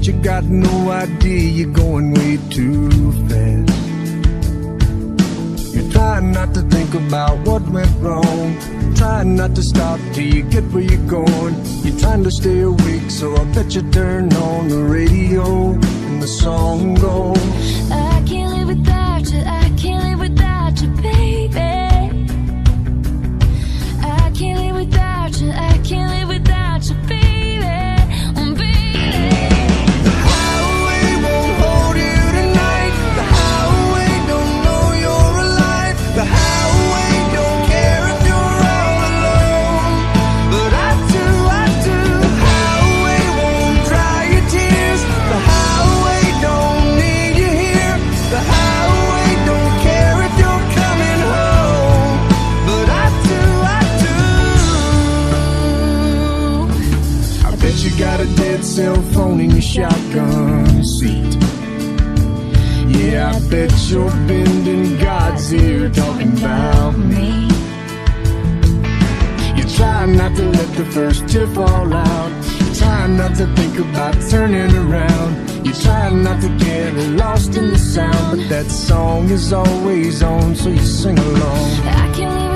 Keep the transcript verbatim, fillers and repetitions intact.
you got no idea you're going way too fast. You're trying not to think about what went wrong, trying not to stop till you get where you're going. You're trying to stay awake, so I bet you turn on the radio and the song goes, I can't live without you, I can't live without you, baby. I can't live without you, I can't live without you, baby. Oh, baby. the highway won't hold you tonight. The highway don't know you're alive. The highway don't care if you're all alone, but I do, I do. The highway won't dry your tears. The highway don't need you here. The highway don't care if you're coming home, but I do, I do. I bet you got a dead cell phone in your shotgun seat. Yeah, I bet you're bending God's ear talking about me. You're trying not to let the first tear fall out. You're trying not to think about turning around. You're trying not to get lost in the sound, but that song is always on, so you sing along. I can't live